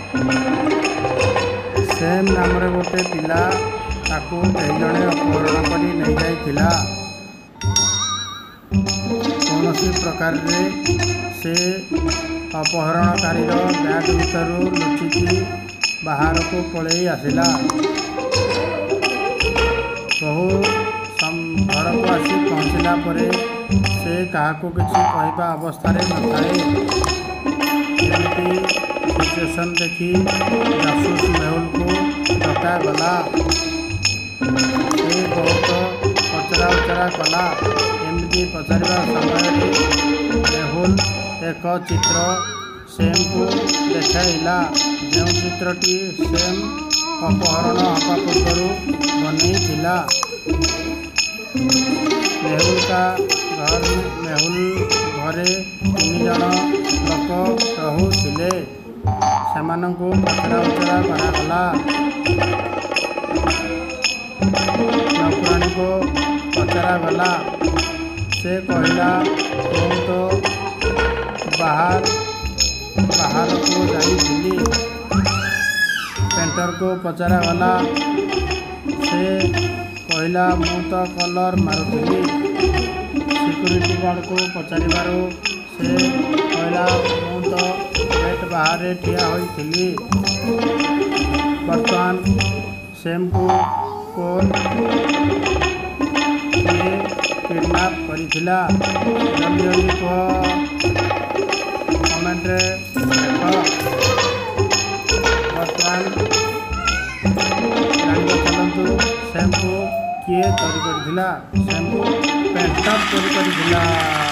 Same नाम गोटे पिला ताकू कई जड़े अपहरण कर नहीं जाइथिला। कौनसी प्रकार से अपहरणकारी बैग भीतर लुचिकी बाहर को पलि आसला। बहु घर को आसी पहुँचला से क्या किसी कहवा अवस्था नए। सिचुएशन देखी जासूस मेहुल को डकागला। से बहुत पचरा उचरा कला। एमती पचार समय मेहुल एक चित्र सेम को देखला। जो चित्रटी सेम अपहरण हवा पूर्व बनी। मेहुल घरे 3 जन लोक रहुथिले। सेमानंकु पचरा उचरा करागला। नौकरानी को पचरा गला। से कहला मैं तो बाहर को जाइथिली। पेंटर को पचरा गला। से कहला मु तो कलर मारुथिली। सिक्यूरीटी गार्ड को पचारू से कहला मु तो गेट बाहर ठिया होइथिली। बर्तमान सेम को किडनैप करिथिला। जल्दी जल्दी कह कमेंट रे देख। बर्तमान जान चलतु सेम को किए चोरी करथिला। सेम को पेंटर चोरी करथिला।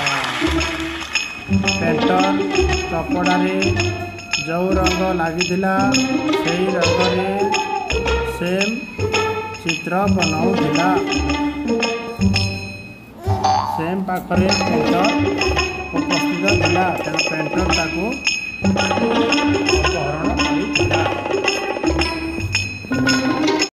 पेंटर कपड़े जो रंग लगिथिला सेई रंग रे सेम चित्र बनाउथिला। सेम पाखरे पेंटर उपस्थित थिला। तेणु पेंटर ताको